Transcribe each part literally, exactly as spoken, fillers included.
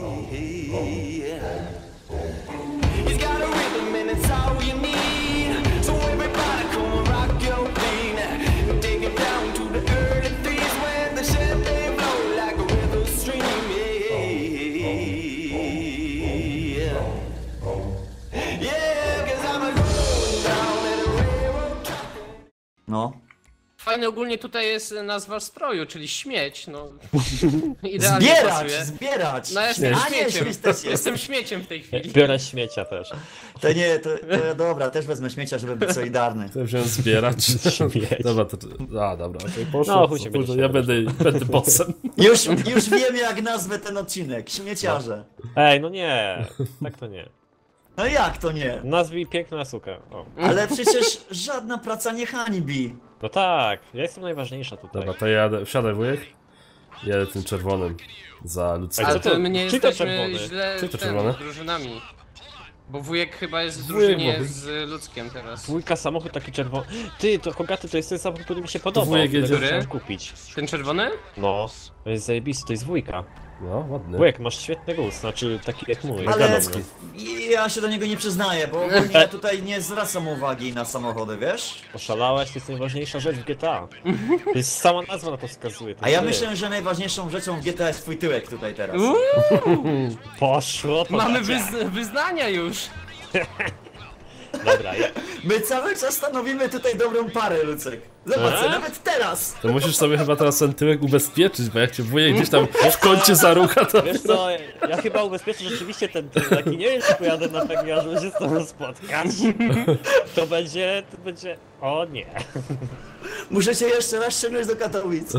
No. Fajnie ogólnie tutaj jest nazwa stroju, czyli śmieć, no. Idealnie Zbierać, pasuje. zbierać! No jestem A nie, śmieciem. śmieć też jest. Jestem śmieciem w tej chwili. Biorę śmiecia też. To nie, to, to dobra, też wezmę śmiecia, żeby być solidarny. To wziąłem zbierać. Śmieć. Dobra, to... A, dobra, okej, poszło. No, chuj się Później będzie ja śmiać. będę, będę bossem. Już, już wiem, jak nazwę ten odcinek. Śmieciarze. Ej, no nie, tak to nie. No jak to nie? Nazwij piękna suka. O. Ale przecież żadna praca nie hańbi. No tak, ja jestem najważniejsza tutaj. Dobra, to ja jadę, wsiadaj wujek. Jadę tym czerwonym za ludzkie. A Ale co to to- my nie czy to jesteśmy czerwony? źle Czy to ten, czerwone? drużynami. Bo wujek chyba jest w Wujek, drużynie bo- z Ludzkiem teraz. Dwójka samochód taki czerwony. Ty, to Hogaty to jest ten samochód, który mi się podobał. wujek jedzie. którego chciałem kupić. Ten czerwony? No, to jest zajebisty, to jest dwójka. No, ładny. Wujek, masz świetny gust, znaczy taki jak mój. Ale wiadomo. ja się do niego nie przyznaję, bo ogólnie ja tutaj nie zwracam uwagi na samochody, wiesz? Oszalałeś, to jest najważniejsza rzecz w G T A. To jest sama nazwa na to wskazuje. To A ja ty. myślę, że najważniejszą rzeczą w G T A jest twój tyłek tutaj teraz. Uuu, Poszło, to mamy dacia. wyz wyznania już. Dobra, ja... My cały czas stanowimy tutaj dobrą parę, Lucek. Zobacz, A? nawet teraz! To musisz sobie chyba teraz ten tyłek ubezpieczyć, bo jak cię wujek gdzieś tam w kącie zarucha, to... Wiesz co, ja chyba ubezpieczę rzeczywiście ten tył taki, nie wiem czy pojadę na P G A, żeby się z tobą spotkać. To będzie, to będzie... O nie. Muszę cię jeszcze raz ściągnąć do Katowic.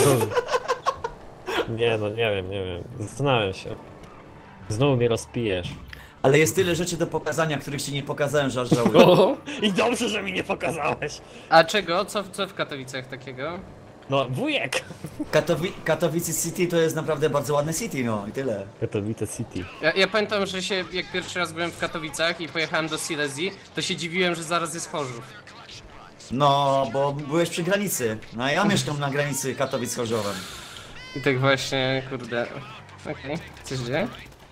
Nie no, nie wiem, nie wiem. Zastanawiam się. Znowu mnie rozpijesz. Ale jest tyle rzeczy do pokazania, których ci nie pokazałem, że aż żałuję. O, I dobrze, że mi nie pokazałeś. A czego? Co, co w Katowicach takiego? No, wujek. Katowi Katowice City to jest naprawdę bardzo ładne city, no i tyle. Katowice City. Ja, ja pamiętam, że się jak pierwszy raz byłem w Katowicach i pojechałem do Silesii, to się dziwiłem, że zaraz jest Chorzów. No, bo byłeś przy granicy. No a ja mieszkam na granicy Katowic z Chorzowem. I tak właśnie, kurde. Okej, okay. Coś dzieje?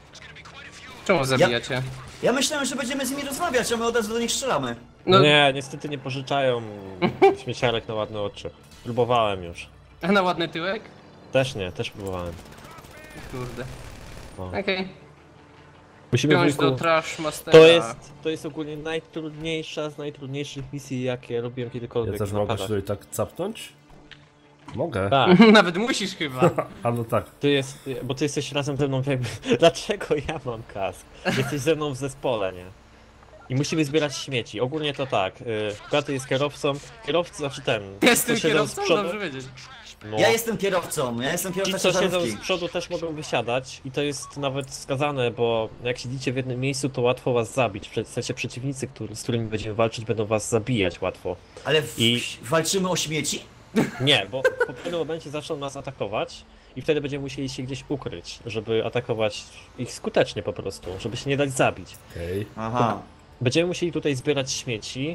Czemu zabijacie? Ja myślałem, że będziemy z nimi rozmawiać, a my od razu do nich strzelamy. No, Nie, niestety nie pożyczają śmieciarek na ładne oczy. Próbowałem już. a na ładny tyłek? Też nie, też próbowałem. Kurde. O. Okej. Okay. Musimy Wziąć wujku... do Trash Mastera. To jest, to jest ogólnie najtrudniejsza z najtrudniejszych misji, jakie robiłem kiedykolwiek. ja też na mogę padach. tutaj tak capnąć? Mogę. Tak, Nawet musisz chyba. A no tak. ty jest, bo ty jesteś razem ze mną jakby... Dlaczego ja mam kask? Jesteś ze mną w zespole, nie? I musimy zbierać śmieci. Ogólnie to tak, y, Katy jest kierowcą, kierowcy, znaczy ten... Jestem co siedzą kierowcą? z przodu- Dobrze wiedzieć. No. Ja jestem kierowcą, ja jestem Ci, kierowcą co siedzą ciężarówki. z przodu też mogą wysiadać i to jest nawet wskazane, bo jak siedzicie w jednym miejscu, to łatwo was zabić. W sensie przeciwnicy, który, z którymi będziemy walczyć, będą was zabijać łatwo. Ale w... I- walczymy o śmieci? Nie, bo po pewnym momencie zaczną nas atakować i wtedy będziemy musieli się gdzieś ukryć, żeby atakować ich skutecznie po prostu, żeby się nie dać zabić. Okej. Aha. Będziemy musieli tutaj zbierać śmieci,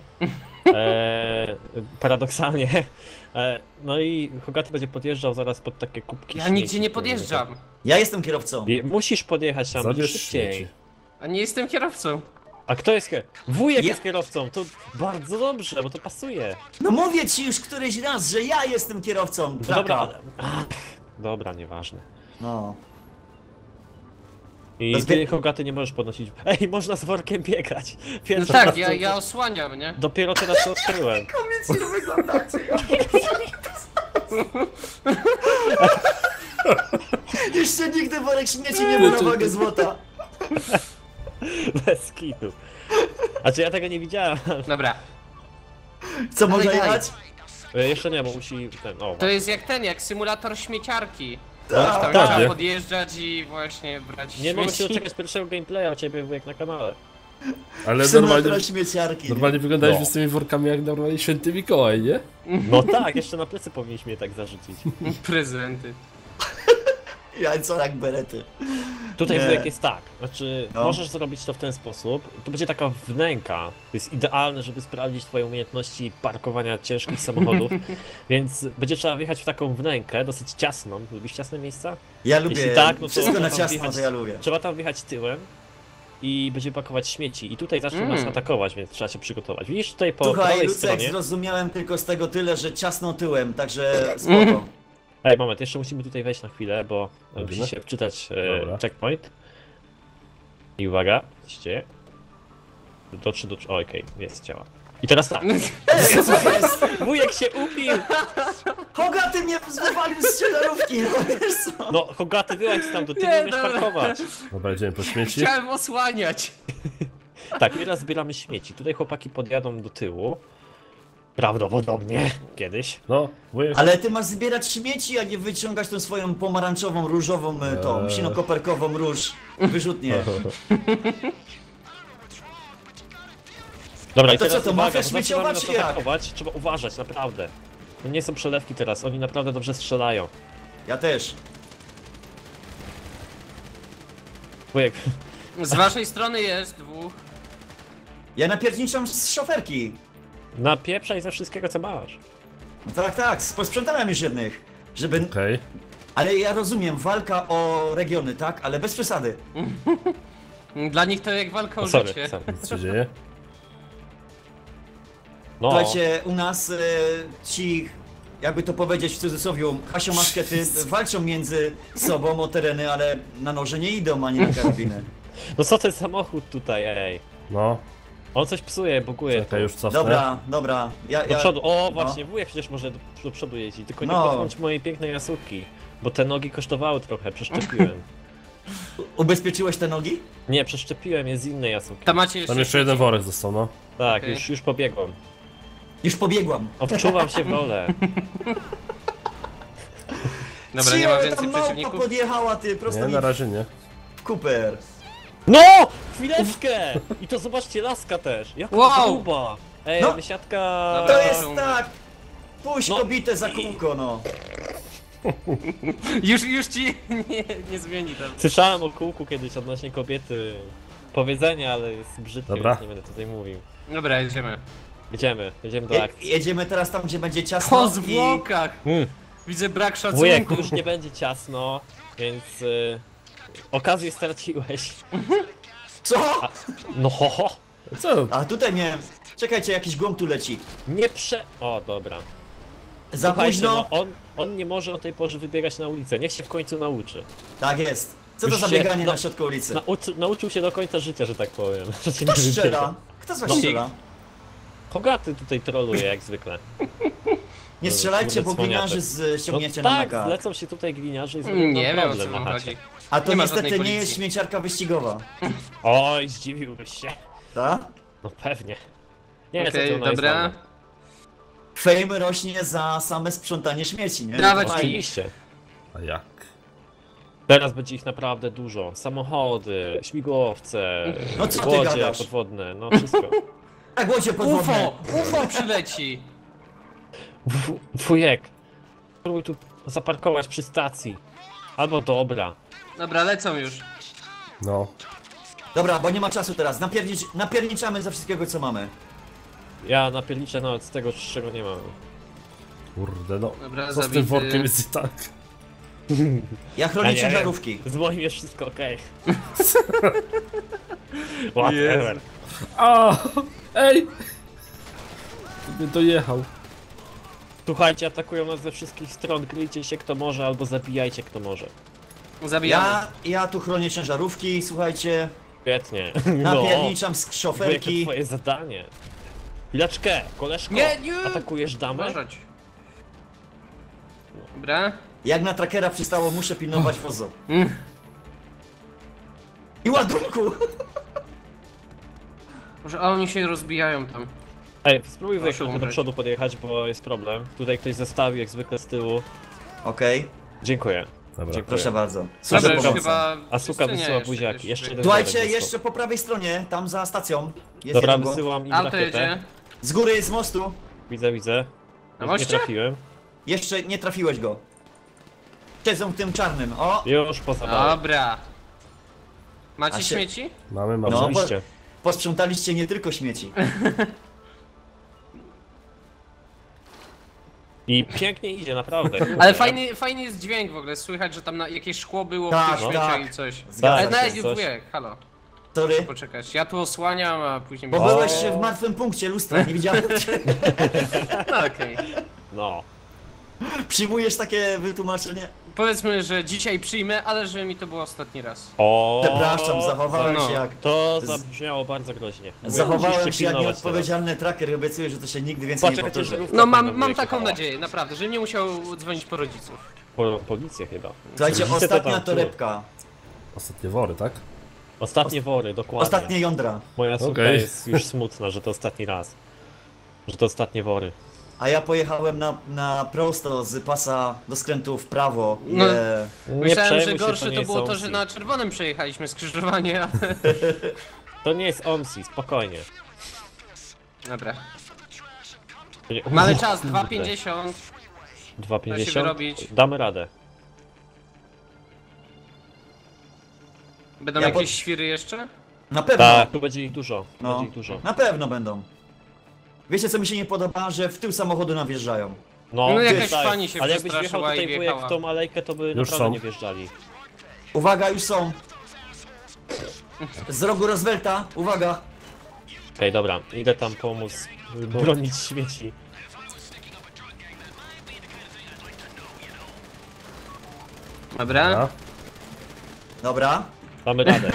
e, paradoksalnie, e, no i Hogaty będzie podjeżdżał zaraz pod takie kubki Ja śmieci, nigdzie nie które- podjeżdżam. Ja jestem kierowcą. I musisz podjechać tam Zabierz szybciej. śmieci. A nie jestem kierowcą. A kto jest kierowcą? Wujek Ja- jest kierowcą, to bardzo dobrze, bo to pasuje. No mówię ci już któryś raz, że ja jestem kierowcą. No Traka. dobra, ale... Ach, dobra, nieważne. No. I To ty, zbie- Hogaty, nie możesz podnosić... Ej, można z workiem biegać. No Pierwszy tak, raz ja, to- ja osłaniam, nie? Dopiero teraz to odkryłem. Komicznie wyglądacie. Jeszcze nigdy worek śmieci nie był na wagę złota. Bez kitu. A czy ja tego nie widziałem? Dobra. Co, można Dawaj, jechać? E, Jeszcze nie, bo musi ten... O, To jest jak ten, jak symulator śmieciarki. Tak, Tam tak, trzeba nie? podjeżdżać i właśnie brać nie mogę się śmieci. doczekać pierwszego gameplaya u ciebie wujek na kanale. Ale Symulator normalnie, śmieciarki. normalnie wyglądałeś No. z tymi workami jak normalnie święty Mikołaj, nie? No tak, jeszcze na plecy powinniśmy je tak zarzucić. Prezenty. Jajco jak berety. Tutaj Nie. wujek jest tak, znaczy No. możesz zrobić to w ten sposób, to będzie taka wnęka, to jest idealne, żeby sprawdzić twoje umiejętności parkowania ciężkich samochodów, więc będzie trzeba wjechać w taką wnękę, dosyć ciasną, lubisz ciasne miejsca? Ja lubię, Jeśli tak, no to wszystko na tam ciasno, wjechać- to ja lubię. Trzeba tam wjechać tyłem i będzie pakować śmieci i tutaj zaczną Mm. nas atakować, więc trzeba się przygotować. Widzisz tutaj po Słuchaj, prawej Lucek, stronie, zrozumiałem tylko z tego tyle, że ciasno tyłem, także spoko. ej moment, jeszcze musimy tutaj wejść na chwilę, bo Robimy? musi się wczytać Dobra. e, checkpoint. I uwaga, co się dzieje? Do trzy, do trzy, okej, jest, działa. I teraz tak, Ej, co jest? wujek się upił! Hoga, ty mnie zwywalił z ciężarówki, no wiesz co? No, Hogaty, wyłaź tam, to ty nie Nie, umiesz dobra. parkować. Dobra, idziemy po śmieci. Chciałem osłaniać. Tak, teraz zbieramy śmieci. Tutaj chłopaki podjadą do tyłu. Prawdopodobnie kiedyś. No, wujek. Ale ty masz zbierać śmieci, a nie wyciągać tą swoją pomarańczową, różową, e, tą Eee. sinokoperkową róż. Wyrzutnie. Dobra, A i to teraz co, to uwaga, mafia bo zaczynamy śmieciowa, nas czy jak? atakować. Trzeba uważać, naprawdę. To nie są przelewki teraz, oni naprawdę dobrze strzelają. Ja też. Wujek, Z waszej strony jest dwóch. Ja napierniczam z szoferki. napieprzaj ze wszystkiego, co masz. Tak, tak, posprzątałem już jednych. Żeby... Okej. Ale ja rozumiem, walka o regiony, tak? Ale bez przesady. Dla nich to jak walka o O, sorry, życie. sorry. Co się dzieje? No, Słuchajcie, u nas e, ci, jakby to powiedzieć w cudzysłowie, hasiomaszkety walczą między sobą o tereny, ale na noże nie idą ani na karabiny. no co to jest samochód tutaj, ej? No, On coś psuje, buguje. czekaj, już cofnę. Dobra, dobra. Ja, Do ja... przodu, o właśnie, wujek przecież może do, do przodu jeździć, tylko nie No. popchnąć mojej pięknej jasówki. Bo te nogi kosztowały trochę, przeszczepiłem. Ubezpieczyłeś te nogi? Nie, przeszczepiłem je z innej jasówki. Tam macie jeszcze... Tam jeszcze jeden worek został, no. Tak, Okej. już, już pobiegłem. Już pobiegłam. O, wczuwam się w rolę. Dobra, nie Cie, ma tam więcej małpa przeciwników. podjechała, ty, prosto Nie, mi na razie nie. w Cooper. No! Chwileczkę! I to zobaczcie, laska też. Jaka Wow! gruba! Ej, No. no. Mysiatka... Dobra. To Eee. jest tak! Puść No. kobietę za kółko, no. Już, już ci nie, nie zmieni tam. Słyszałem o kółku kiedyś odnośnie kobiety. Powiedzenie, ale jest brzydkie, Dobra. więc nie będę tutaj mówił. Dobra, jedziemy. Jedziemy, jedziemy do Je, akcji. jedziemy teraz tam, gdzie będzie ciasno Po i... zwłokach! Mm. Widzę brak Wujek, szacunku. tu już nie będzie ciasno, więc... Y, okazję straciłeś. Co? No ho, ho. Co? A tutaj miałem... Czekajcie, jakiś głąb tu leci. Nie prze... O, dobra. Za Słuchajcie, późno? no on, on nie może o tej porze wybiegać na ulicę. Niech się w końcu nauczy. Tak jest. Co to Już za się- bieganie no- na środku ulicy? Nauczy, nauczył się do końca życia, że tak powiem. Że się Kto nie wybiega. strzela? Kto z was No. strzela? Hogaty tutaj troluje jak zwykle. Nie strzelajcie, bo Kurde, gliniarzy cwaniaczek. z No ściągnięcie na tak, maka. lecą się tutaj gliniarze i zrobią Nie nam wiem o co problem na wam chacie. chodzi. A to Nie ma niestety żadnej nie jest policji. śmieciarka wyścigowa. Oj, zdziwiłbyś się. Tak? No pewnie. Nie, co Okej, ty, ona dobra. jest ładna. Fame rośnie za same sprzątanie śmieci, nie? Dawać To mi. fajnie. Oczywiście. A jak? Teraz będzie ich naprawdę dużo. Samochody, śmigłowce, No co ty łodzie gadasz? podwodne, no wszystko. Tak, łodzie podwodne. UFO! UFO przyleci! W- Wujek, spróbuj tu zaparkować przy stacji. Albo dobra. Dobra, lecą już. No. Dobra, bo nie ma czasu teraz. Napiernicz, napierniczamy ze wszystkiego, co mamy. Ja napierniczę nawet z tego, czego nie mam. Kurde, no. Dobra, Co z tym zabity. workiem jest i tak? Ja Ja chronię nie wiem. ciężarówki. Z moim jest wszystko okej. Whatever. A! Ej! Nie dojechał. Słuchajcie, atakują nas ze wszystkich stron. Kryjcie się kto może, albo zabijajcie kto może. Zabijamy. Ja, ja tu chronię ciężarówki, słuchajcie. Świetnie. Napierniczam z Wujek, to szoferki. twoje zadanie. Chwileczkę, koleżko. Nie, nie! Atakujesz damę? Uważać. Dobra. Jak na trackera przystało, muszę pilnować wozu. Mm. I ładunku! Może a oni się rozbijają tam. Ej, spróbuj Proszę wujek do umrzeć. przodu podjechać, bo jest problem. Tutaj ktoś zostawił jak zwykle z tyłu. Okej, Dziękuję. Dobra. Dziękuję. proszę bardzo. Dobra, Służę już pomocą. chyba... A suka wszyscy nie, wysyła jeszcze buziaki. ktoś Jeszcze wyjdzie. jeden Słuchajcie, worek jeszcze po prawej stronie, tam za stacją. Jest Dobra, jeden go. wysyłam im Auto rakietę. jedzie. Z góry, z mostu. Widzę, widzę. Na Nie moście? trafiłem. Jeszcze nie trafiłeś go. siedzą w tym czarnym. O! Już po zabawie. Dobra. Macie A się- śmieci? Mamy, mamy. No, bo Oczywiście. posprzątaliście nie tylko śmieci. I pięknie idzie, naprawdę. Ale fajny, fajny jest dźwięk w ogóle, słychać, że tam na, jakieś szkło było Tak, w tych no. śmieciach tak. i coś. Zgadza Ale się, nawet coś. wujek, halo, Sorry. poczekać. Ja tu osłaniam, a później... Bo mi- byłeś w martwym punkcie lustra, nie widziałem cię. No okej. No. Przyjmujesz takie wytłumaczenie? Powiedzmy, że dzisiaj przyjmę, ale żeby mi to było ostatni raz. O. Przepraszam, zachowałem no. się jak... To zabrzmiało bardzo groźnie. Zachowałem Musisz się jak pilnować nieodpowiedzialny tracker i obiecuję, że to się nigdy więcej nie Patrz, jak powtórzy. ciężarówka No fajna mam, mam taką wyjechała. nadzieję, naprawdę, że nie musiał dzwonić po rodziców. Po, policję chyba. Słuchajcie, Rodzice to ostatnia tam tu. torebka. Ostatnie wory, tak? Ostatnie wory, dokładnie. Ostatnie jądra. Moja córka Okej. jest już smutna, że to ostatni raz. Że to ostatnie wory. A ja pojechałem na, na prosto z pasa do skrętu w prawo. No. Je... Nie Myślałem, że przejmuj się, gorsze nie to jest było to, omsi. że na czerwonym przejechaliśmy skrzyżowanie, ale... To nie jest omsi, spokojnie. Dobra. To nie- Mamy czas, Kurde. dwa pięćdziesiąt. dwa Da się pięćdziesiąt? wyrobić. Damy radę. Będą Ja jakieś po- świry jeszcze? Na pewno. Tak, tu będzie ich dużo. No. Będzie ich dużo. Na pewno będą. Wiecie co mi się nie podoba? Że w tył samochodu nawjeżdżają. No, No jakaś tak. pani się Ale jakbyś wjechał przestraszyła i tutaj wujek wjechała. w tą alejkę, to by Już naprawdę są. nie wjeżdżali. Uwaga, już są. Z rogu Roosevelta, uwaga. Okej, dobra, idę tam pomóc bronić śmieci. Dobra. A? Dobra. Damy radę.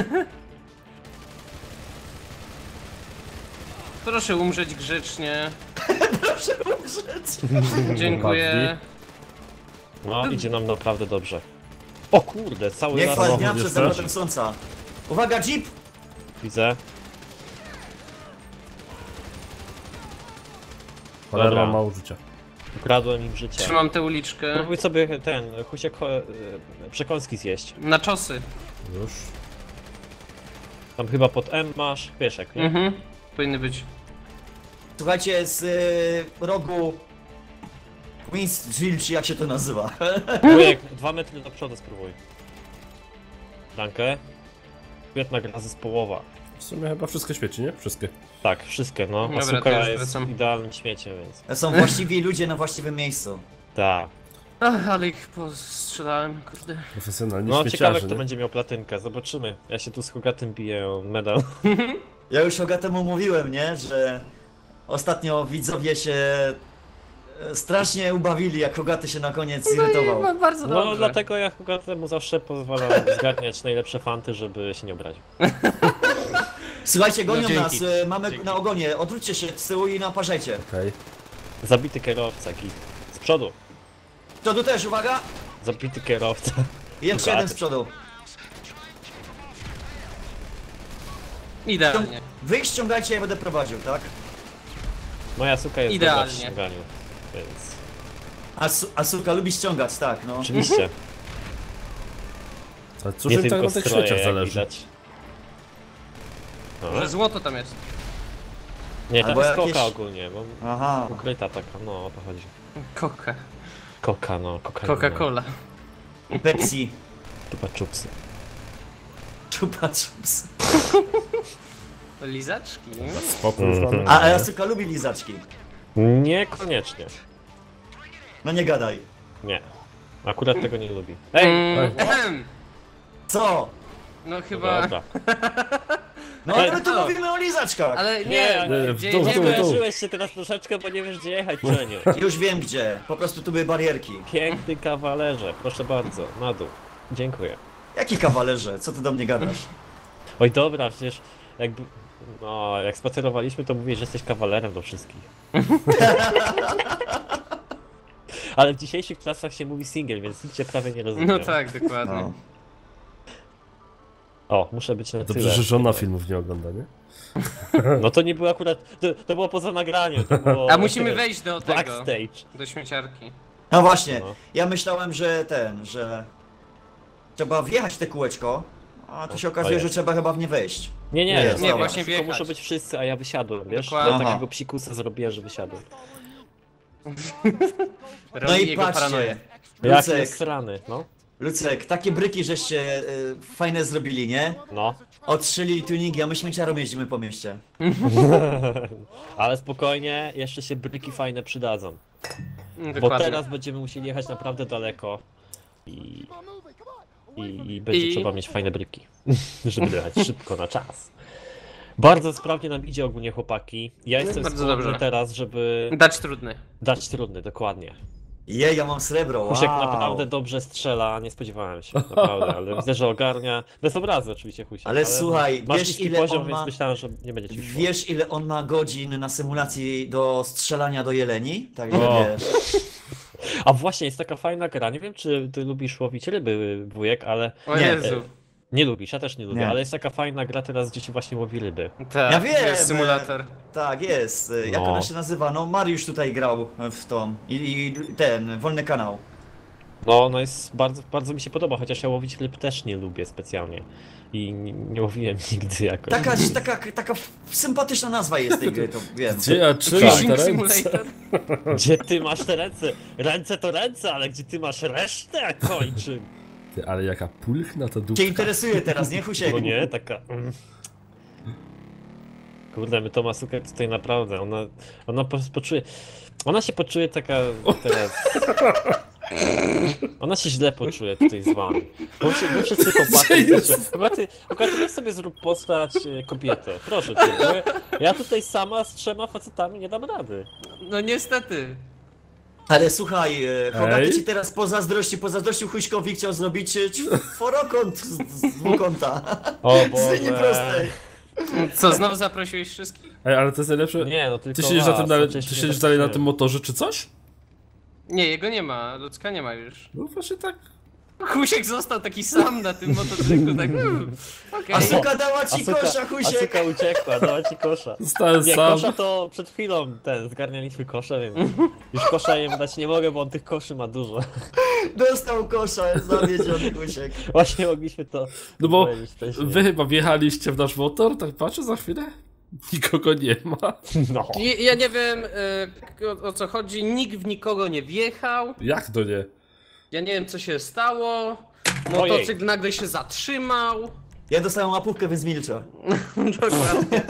Proszę umrzeć grzecznie. Proszę umrzeć. Dziękuję. No, idzie nam naprawdę dobrze. O kurde, cały Nie las chwal dnia samochód przed jest zalotem słońca. Uwaga, jeep. widzę. Cholera Dobra. ma użycia. Ukradłem im życie. Trzymam tę uliczkę. Próbuj sobie ten, husiek cho- e, przekąski zjeść. Na czosy. Już. Tam chyba pod M masz pieszek, nie? Mhm. Powinny być. Słuchajcie, z y, rogu Winstville, czy jak się to nazywa? Wujek, dwa metry do przodu spróbuj. Dankę. Świetna gra zespołowa. W sumie chyba wszystkie świeci, nie? Wszystkie. Tak, wszystkie, no. Dobra, to Asuka już jest wracam. idealnym śmieciem, więc... Są właściwi ludzie na właściwym miejscu. Tak. Ach, ale ich postrzelałem, kurde. Profesjonalni No, ciekawe śmieciarze, kto nie? będzie miał platynkę, zobaczymy. Ja się tu z Hogatym biję o medal. Ja już Hogatemu mówiłem, nie? Że ostatnio widzowie się e, strasznie ubawili, jak Hogaty się na koniec zirytował. Bardzo No, dobrze. dlatego ja Hogatemu zawsze pozwalam zgarniać najlepsze fanty, żeby się nie obraził. Słuchajcie, gonią No, dzięki. nas, e, mamy Dzięki. na ogonie, odwróćcie się z tyłu i naparzajcie. Okej. Zabity kierowca, git. Z przodu. To tu też, uwaga! Zabity kierowca. I jeszcze Hogaty. jeden z przodu. Idealnie. Wy ich ściągajcie, ja będę prowadził, tak? Moja suka jest Idealnie. dobra w ściąganiu, więc... A, su a Suka lubi ściągać, tak, no. Oczywiście, Ale cóż nie im tak tylko na tych stroje, świeciach jak zależy? widać. No. Że złoto tam jest. Nie, tam Albo jest jakieś- koka ogólnie, bo Aha. ukryta taka, no o to chodzi. Koka. Koka, no, koka. Coca-Cola. Pepsi. Chyba chupsy. Chupa chups. Lizaczki. Spokój już mamy. A, a Suka lubi lizaczki. Niekoniecznie. No nie gadaj. Nie. Akurat tego nie lubi. Ej! Mm, ehem. Co? No chyba... Dobra. No ale Ej, my tu co? mówimy o lizaczkach. Ale Nie, nie, nie, w gdzie dół, w Nie dół, jedziemy? w dół. wyrażyłeś się teraz troszeczkę, bo nie wiesz gdzie jechać, Czeniu. Już wiem gdzie. Po prostu tu były barierki. Piękny kawalerze, proszę bardzo, na dół. Dziękuję. Jaki kawalerze? Co ty do mnie gadasz? Oj dobra, przecież jakby... No, jak spacerowaliśmy, to mówię, że jesteś kawalerem do wszystkich. Ale w dzisiejszych czasach się mówi single, więc nic cię prawie nie rozumiem. No tak, dokładnie. No. O, muszę być na tyle. Dobrze, że żona filmów nie ogląda, nie? No to nie było akurat... To, to było poza nagraniem, to było... A musimy wejść do tego. Backstage. Do śmieciarki. No właśnie, No. ja myślałem, że ten, że trzeba wjechać w te kółeczko, a tu się okazuje, Ojej. że trzeba chyba w nie wejść. Nie, nie, Nie, nie, nie, nie właśnie To wjechać. muszą być wszyscy, a ja wysiadłem, wiesz? Dokładnie. Ja Aha. takiego psikusa zrobiłem, że wysiadłem. No Robi i jego paranoję. patrzcie, Jak Lucek, jest strany, no. Lucek, takie bryki żeście y, fajne zrobili, nie? No. Odszyli tuningi, a my śmieciarą jeździmy po mieście. Ale spokojnie, jeszcze się bryki fajne przydadzą. Mm, Bo Dokładnie. teraz będziemy musieli jechać naprawdę daleko. I... I, i będzie I- trzeba mieć fajne bryki. Żeby jechać szybko, na czas. Bardzo sprawnie nam idzie ogólnie, chłopaki. Ja jestem Bardzo skłonny dobrze. teraz, żeby Dać trudny. dać trudny, dokładnie. Jej, ja mam srebro, wow. Husiek naprawdę dobrze strzela, nie spodziewałem się, naprawdę, ale widzę, że ogarnia. Bez obrazy oczywiście, Husiek. Ale słuchaj, masz wiesz, niski ile poziom, on więc ma- myślałem, że nie będzie ci szło. Wiesz ile on ma godzin na symulacji do strzelania do jeleni? Także O. wiesz. A właśnie, jest taka fajna gra, nie wiem czy ty lubisz łowić ryby, wujek, ale... O Nie. Jezu. Nie lubisz, ja też nie lubię, Nie. ale jest taka fajna gra teraz, gdzie się właśnie łowi ryby. Tak, Ja wiem, jest symulator. Tak, jest. Jak No. ona się nazywa? No Mariusz tutaj grał w tą. I, i ten, wolny kanał. No, no jest bardzo, bardzo mi się podoba, chociaż ja łowić ryb też nie lubię specjalnie. I nie, nie łowiłem nigdy jakoś. Taka, taka, taka sympatyczna nazwa jest tej gry, to wiem. Gdzie ja trzymam Fishing te ręce? Simulator? Gdzie ty masz te ręce? Ręce to ręce, ale gdzie ty masz resztę kończyn? Ty, ale jaka pulchna to Cię dupka. interesuje teraz, nie Husiek? No nie, taka... mm. Kurde, my to Masukę tutaj naprawdę, ona... Ona po, poczuje... Ona się poczuje taka teraz... Ona się źle poczuje tutaj z wami. Bo się, wy wszyscy chłopacy jesteście... Chłopacy, chłopacy, weź sobie zrób postać e, kobietę, proszę cię. Bo ja- ja tutaj sama z trzema facetami nie dam rady. No niestety. Ale słuchaj, e, Hogaty Ej. ci teraz pozazdrości, pozazdrościł Huśkowi, chciał zrobić e, czworokąt z, z dwukąta. O Z linii prostej. Co, znowu zaprosiłeś wszystkich? Ej, ale to jest najlepsze. Nie, no tylko Ty siedzisz, na was, tym dalej, oczywiście ty siedzisz tak dalej na nie. tym motorze czy coś? Nie, jego nie ma, ludzka nie ma już. No właśnie tak. Husiek został taki sam na tym motocyklu, tak hmm, okej. A suka dała ci Asuka, kosza, Husiek. Asuka uciekła, dała ci kosza. Zostałem Nie, sam. kosza to przed chwilą ten, zgarnialiśmy kosze, więc już kosza jemu dać nie mogę, bo on tych koszy ma dużo. Dostał kosza, zawiedziony Husiek. Właśnie mogliśmy to No bo powiedzieć wcześniej. wy chyba wjechaliście w nasz motor, tak patrzę za chwilę. Nikogo nie ma. No. Ja, ja nie wiem e, o, o co chodzi, nikt w nikogo nie wjechał, Jak to nie? ja nie wiem co się stało, Ojej. motocykl nagle się zatrzymał. Ja dostałem łapówkę, więc milczę. Dokładnie.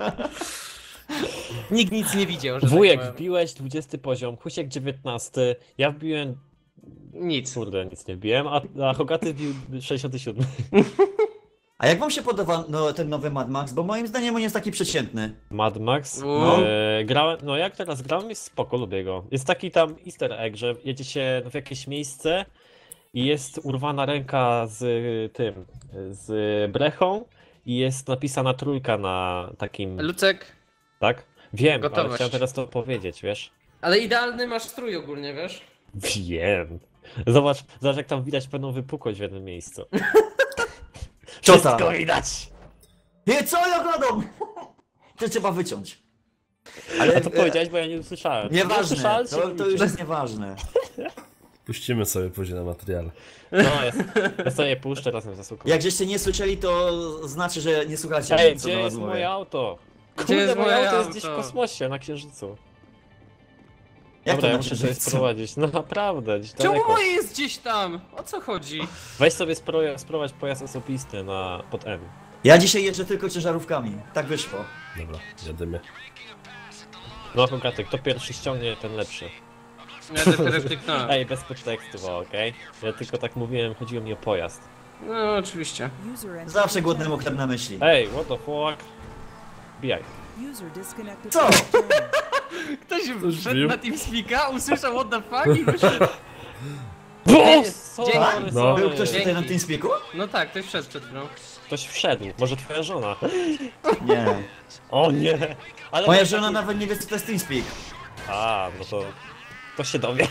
Nikt nic nie widział, że Wujek, tak powiem. wbiłeś dwudziesty poziom, Husiek dziewiętnasty, ja wbiłem, Nic. kurde, nic nie wbiłem, a, a Hogaty wbił sześćdziesiąty siódmy. A jak wam się podoba no, ten nowy Mad Max? Bo moim zdaniem on jest taki przeciętny. Mad Max. No. E, grałem, no jak teraz grałem, jest spoko, lubię go. Jest taki tam easter egg, że jedzie się w jakieś miejsce i jest urwana ręka z tym, z brechą i jest napisana trójka na takim, Lucek, tak? Wiem, ale Gotowość. chciałem teraz to powiedzieć, wiesz? ale idealny masz strój ogólnie, wiesz? Wiem. Zobacz, zobacz jak tam widać pewną wypukłość w jednym miejscu. Czota. Wszystko widać! Nie, co ja gadam? To trzeba wyciąć. Ale A to powiedziałeś, bo ja nie usłyszałem. Nie Nieważne, usłyszałem, to, to już jest nieważne. Puścimy sobie później na materiale. No, jest. Ja sobie puszczę razem ze słuchawką. Jak żeście nie słyszeli, to znaczy, że nie słuchacie, Ej, co gdzie do was jest mówię. moje auto? Gdzie Kurde, jest moje moje auto jest gdzieś w auto? kosmosie, na Księżycu. Jak Dobra, to ja na muszę sobie księżycu? sprowadzić. No naprawdę, gdzieś Czemu daleko. moje jest gdzieś tam? O co chodzi? Weź sobie spro sprowadź pojazd osobisty na pod M. Ja dzisiaj jeżdżę tylko ciężarówkami. Tak wyszło. Dobra, jedziemy. No Hogaty, kto pierwszy ściągnie, ten lepszy. Ja dopiero kliknąłem. Ej, bez podtekstu, bo okej? Ja tylko tak mówiłem, chodziło mi o pojazd. No oczywiście. User entered Zawsze your głodnemu channel. chleb na myśli. Ej, what the fuck? Bijaj. User disconnected Co? from your channel. Ktoś Ktoś wszedł bił? na TeamSpeaka, usłyszał what the fuck i wyszedł. O, Dzięki. sorry, No. sorry. Był ktoś tutaj na Dzięki. TeamSpeaku? No tak, ktoś wszedł przed chwilą. Ktoś wszedł, może twoja żona. Nie. O nie! Ale Moja masz żona taki- nawet nie wie, co to jest TeamSpeak. A, no to... To się dowie.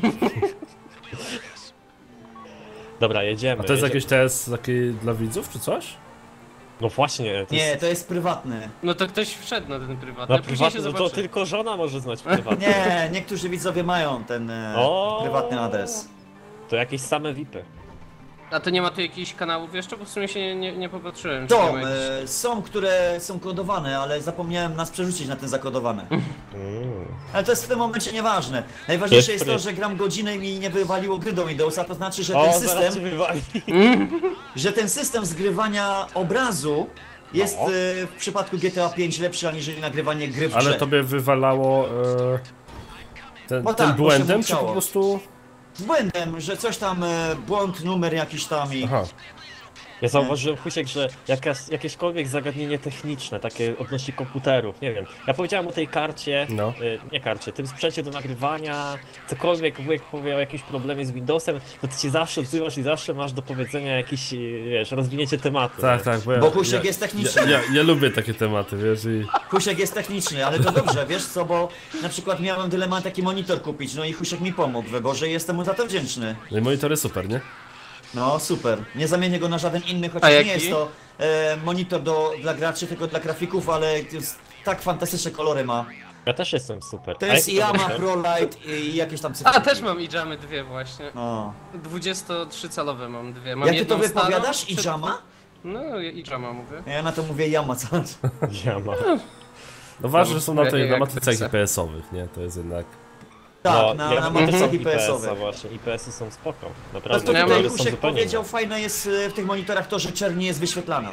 Dobra, jedziemy. A to jest jedziemy. jakiś test taki dla widzów czy coś? No właśnie, to Nie, jest... to jest prywatny. No to ktoś wszedł na ten prywatny, Na a później prywatny, się no to zobaczy. tylko żona może znać prywatny. Nie, niektórzy widzowie mają ten e, O. prywatny adres. To jakieś same V I P y. A to nie ma tu jakichś kanałów jeszcze? Bo w sumie się nie, nie, nie popatrzyłem. czy Są, nie ma jakichś- e, są, które są kodowane, ale zapomniałem nas przerzucić na ten zakodowane. Mm. Ale to jest w tym momencie nieważne. Najważniejsze To jest jest to, że gram godzinę i mi nie wywaliło gry do Windowsa, to znaczy, że O, ten zaraz cię system, wywali. że ten system zgrywania obrazu jest No. e, w przypadku G T A pięć lepszy aniżeli nagrywanie gry w Ale grze. tobie wywalało e, ten, Bo ten tak, bo błędem, się czy po musiało. prostu... Z błędem, że coś tam, e, błąd, numer jakiś tam i... Aha. Ja zauważyłem, Husiek, że jakaś, jakiekolwiek zagadnienie techniczne, takie odnośnie komputerów, nie wiem. Ja powiedziałem o tej karcie, No. y, nie karcie, tym sprzęcie do nagrywania, cokolwiek wujek powie o jakimś problemie z Windowsem, to ty się zawsze odzywasz i zawsze masz do powiedzenia jakieś, y, wiesz, rozwinięcie tematu. Tak, nie? tak, bo ja, Bo Husiek ja, jest techniczny. Ja, ja, ja lubię takie tematy, wiesz, i... Husiek jest techniczny, ale to dobrze, wiesz co, bo na przykład miałem dylemat taki monitor kupić, no i Husiek mi pomógł w wyborze i jestem mu za to wdzięczny. No i monitory super, nie? No super, nie zamienię go na żaden inny, A chociaż jaki? nie jest to e, monitor do, dla graczy, tylko dla grafików, ale jest, tak fantastyczne kolory ma. Ja też jestem super. To A jest jaki Yama monitor? Pro Light i jakieś tam cyfry. A, też mam iJamy dwie właśnie. O. dwudziestotrzy-calowe mam dwie. Mam Jak ty to jedną starą, wypowiadasz? przed- Ijama? No, iJama mówię. Ja na to mówię Yama, co? Yama. No ważne, że są na, tej, na Jak matrycach chcę. I P S-owych, nie? To jest jednak... Tak, No, na, ja na mam matrycach I P S-a I P S-owych. właśnie, I P S-y są spoko, No naprawdę. to Ja tutaj mam- są Husiek zupełnie powiedział, inne. fajne jest e, w tych monitorach to, że czerń nie jest wyświetlana.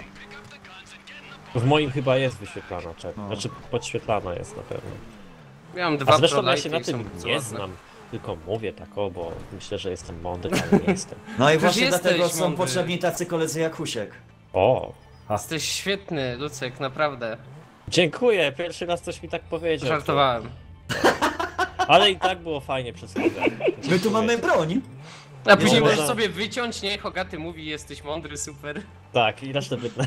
W moim chyba jest wyświetlana czerń, No. znaczy podświetlana jest na pewno. Ja mam dwa A zresztą Pro ja się na Lite'y i tym są nie ładne. znam, tylko mówię tak o, bo myślę, że jestem mądry, ale nie jestem. No i Przecież właśnie jesteś dlatego są mądry. potrzebni tacy koledzy jak Husiek. O, Jesteś świetny, Lucek, naprawdę. dziękuję, pierwszy raz coś mi tak powiedział. Żartowałem. Ale i tak było fajnie przez chwilę. My tu mamy broń. A później Nie, możesz no. sobie wyciąć, nie? Hogaty mówi, jesteś mądry, super. Tak, i resztę wytnę.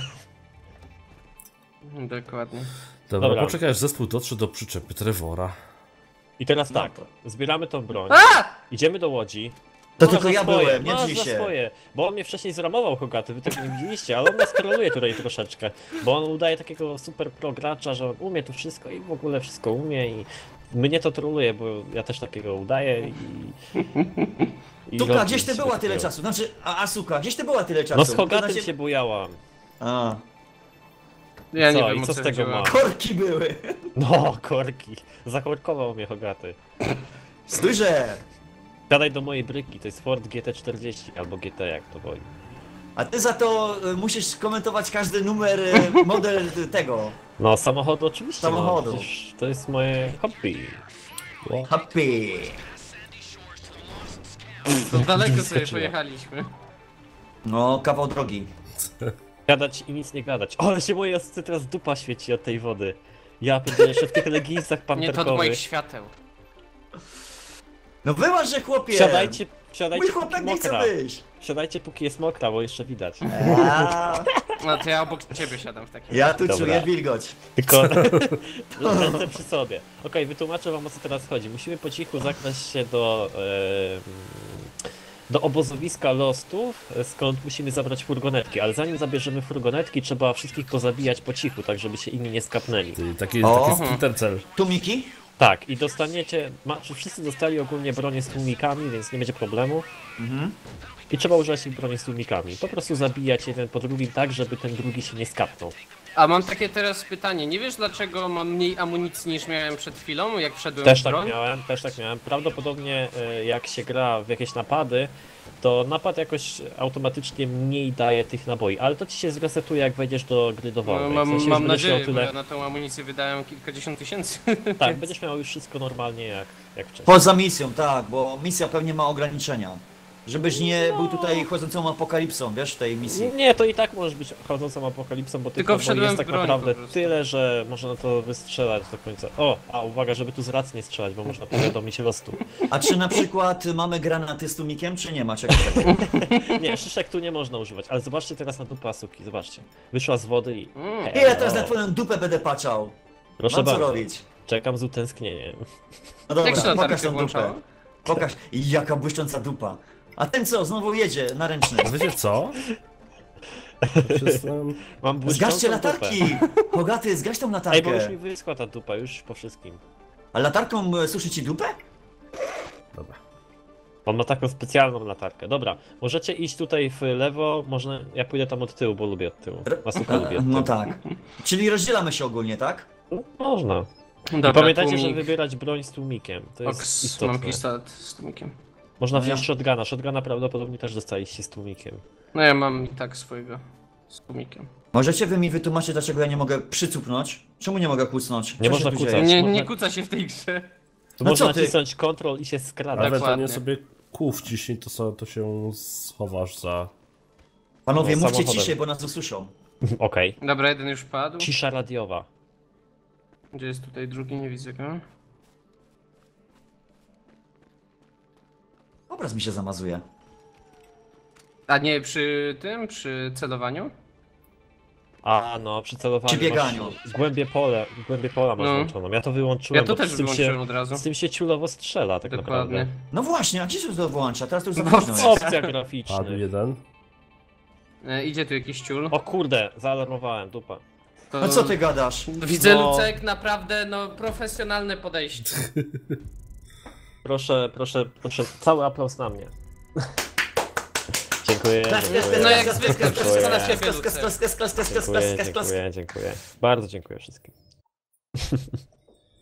Dokładnie. Dobra, Dobra. poczekaj, aż zespół dotrze do przyczepy Trevora. I teraz tak, zbieramy tą broń, A! idziemy do Łodzi. To Masz tylko za ja swoje, byłem, nie masz drzyj za się. swoje, bo on mnie wcześniej zramował, Hogaty, wy tego nie widzieliście, ale on nas troluje tutaj troszeczkę, bo on udaje takiego super pro gracza, że on umie to wszystko i w ogóle wszystko umie i mnie to troluje, bo ja też takiego udaję i... i Tuka, robię gdzieś ty sobie była tyle takiego. czasu? Znaczy, a Asuka, gdzieś ty była tyle czasu? No z To Hogatym znaczy- się bujałam. A, Ja nie Co, wiem, i o co z co tego chodziło. ma? korki były. No, korki. Zakorkował mnie Hogaty. Słyszę. Gadaj do mojej bryki, to jest Ford G T czterdzieści albo G T, jak to woli. A ty za to y, musisz komentować każdy numer, y, model y, tego. No, samochodu oczywiście. Samochodu. No, przecież to jest moje hobby. Happy. To daleko sobie Skoczyła. pojechaliśmy. No, kawał drogi. Gadać i nic nie gadać. O, ale się moje oscy teraz dupa świeci od tej wody. Ja będę jeszcze w tych leginsach Nie to od moich panterkowych. świateł. No wyłaż, że chłopie. Siadajcie, Mój siadajcie póki chłopak nie chce mokra. wyjść. Siadajcie póki jest mokra, bo jeszcze widać. A, No to ja obok ciebie siadam w takim ja tu Dobra. czuję wilgoć. Tylko ręce przy sobie. Okej, wytłumaczę wam, o co teraz chodzi. Musimy po cichu zakraść się do, e, do obozowiska Lostów, skąd musimy zabrać furgonetki. Ale zanim zabierzemy furgonetki, trzeba wszystkich pozabijać po cichu, tak żeby się inni nie skapnęli. Ty, taki, O. taki Splinter Cell. Tu Miki? Tak, i dostaniecie... Ma, wszyscy dostali ogólnie bronię z tłumikami, więc nie będzie problemu. Mhm. I trzeba używać ich broni z tłumikami. Po prostu zabijać jeden po drugim tak, żeby ten drugi się nie skapnął. A mam takie teraz pytanie, nie wiesz dlaczego mam mniej amunicji niż miałem przed chwilą, jak wszedłem Też w tak broń? miałem, też tak miałem. Prawdopodobnie e, jak się gra w jakieś napady, to napad jakoś automatycznie mniej daje tych naboi, ale to ci się zresetuje jak wejdziesz do gry No, dowolnej. mam W sensie już mam będziesz miał nadzieję, bo tyle... ja na tą amunicję wydałem kilkadziesiąt tysięcy. Tak, będziesz miał już wszystko normalnie jak, jak wcześniej. Poza misją, tak, bo misja pewnie ma ograniczenia. Żebyś nie był tutaj chodzącą apokalipsą, wiesz, w tej misji. Nie, to i tak możesz być chodzącą apokalipsą, bo tych Tylko naboi wszedłem jest w tak broń naprawdę po prostu. tyle, że można na to wystrzelać do końca. O, a uwaga, żeby tu z racji nie strzelać, bo można powiadomić lostu. A czy na przykład mamy granaty z tłumikiem, czy nie ma czegoś takiego? Nie, szyszek tu nie można używać, ale zobaczcie teraz na dupę Asuki, zobaczcie. Wyszła z wody i... Mm. Ile teraz na twoją dupę będę patrzał? Proszę Mam co bardzo, robić? czekam z utęsknieniem. No Jak się dobra, pokaż latarkę tą włączało? dupę. Pokaż, jaka błyszcząca dupa. A ten co, znowu jedzie na ręczny. Wiecie co? Przestań. Mam błyszczącą Zgaście dupę. latarki! Hogaty, zgaś tą Ej, bo już mi latarkę. wyschła ta dupa, już po wszystkim. A latarką e, suszy ci dupę? Dobra. On ma taką specjalną latarkę. Dobra, możecie iść tutaj w lewo, można... Ja pójdę tam od tyłu, bo lubię od tyłu. Masuka lubię od tyłu. No tak. Czyli rozdzielamy się ogólnie, tak? No, można. Dobra, I pamiętajcie, tłumik. żeby wybierać broń z tłumikiem. To jest Oks, istotne. mam pistolet z tłumikiem. Można No ja- wziąć shotguna. Shotguna prawdopodobnie też dostaliście z tłumikiem. No ja mam i tak swojego z tłumikiem. Możecie wy mi wytłumaczyć, dlaczego ja nie mogę przycupnąć? Czemu nie mogę kucnąć? Nie Co można się tu kucać. dzieje? Nie, można- nie kuca się w tej grze. Tu No można co ty? nacisnąć Ctrl i się skradać. Ewentualnie Dokładnie. sobie kół wciśnij, to, so, to się schowasz za... Panowie, No, mówcie samochodem. ciszej, bo nas usłyszą. Okej. Dobra, jeden już padł. Cisza radiowa. Gdzie jest tutaj drugi? Nie widzę go. Obraz mi się zamazuje. A nie przy tym, przy celowaniu? A no, przy celowaniu Przy bieganiu. masz głębie pole, głębie pola masz No. włączoną. Ja to wyłączyłem, Ja to bo też z tym, wyłączyłem się, od razu. z tym się ciulowo strzela tak Dokładnie. naprawdę. No właśnie, a gdzie się to włącza? Teraz to już za No, późno co? jest. Opcja Padł graficzna. jeden. E, idzie tu jakiś ciul. O kurde, zaalarmowałem, dupa. To... No co ty gadasz? Widzę, No. Lucek, naprawdę, no, profesjonalne podejście. Proszę, proszę, proszę, cały aplauz na mnie. Dziękuję, dziękuję. No jak zwykle, wszystko na ciebie, Klas, klas, Lucek. klas, klas, klas, klas, klas, Dziękuję, klas, klas. dziękuję, dziękuję. Bardzo dziękuję wszystkim.